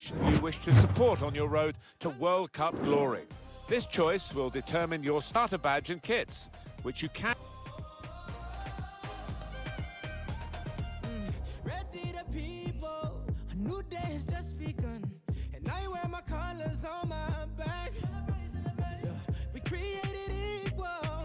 you wish to support on your road to World Cup glory. This choice will determine your starter badge and kits, which you can... Ready the people, a new day has just begun, and I wear my colors on my back. Yeah, we created equal.